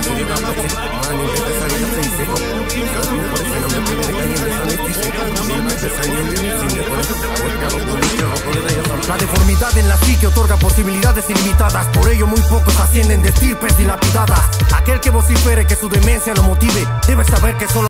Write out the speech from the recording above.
La deformidad en la psique otorga posibilidades ilimitadas, por ello muy pocos ascienden de estirpes dilapidadas. Aquel que vocifere que su demencia lo motive debe saber que solo